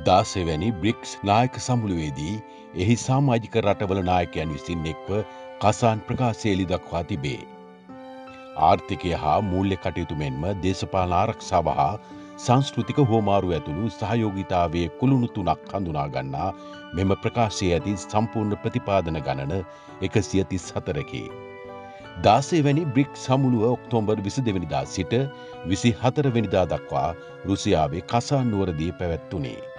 16 BRICS නායක සමුළුවේදී එහි සමාජික රටවල නායකයන් විසින් එක්ව කසාන් ප්‍රකාශය එළිදක්වා තිබේ. ආර්ථිකය හා මූල්‍ය කටයුතු මෙන්ම දේශපාලන ආරක්ෂාව හා සංස්කෘතික හුවමාරු ඇතුළු සහයෝගිතාවයේ කුළුණු 3ක් හඳුනා ගන්නා මෙම ප්‍රකාශයේ ඇති සම්පූර්ණ ප්‍රතිපාදන ගණන 134කි. 16 වැනි බ්‍රික්ස් සමුළුව ඔක්තෝබර් 22 වෙනිදා සිට 24 වෙනිදා දක්වා රුසියාවේ කසාන් නුවරදී පැවැත්වුණේ.